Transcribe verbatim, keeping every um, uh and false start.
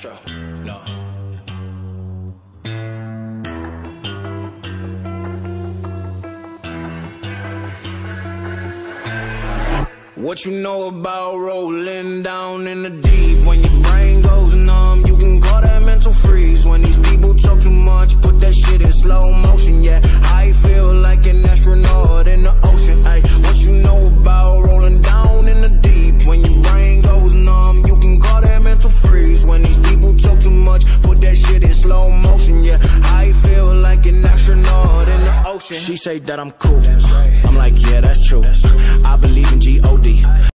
Astro, no. What you know about rolling down in the deep? When your brain goes numb, you can call that mental freeze. When these people talk too much, put that shit in slow motion. Yeah, I feel like an astronaut in the ocean. Ay, what you know about rolling down in the deep? When your brain goes numb, you can call that mental freeze. When these people talk too much, put that shit in slow motion. Yeah, I feel like an astronaut in the ocean. She say that I'm cool, I'm like, yeah, that's true. I believe in G O D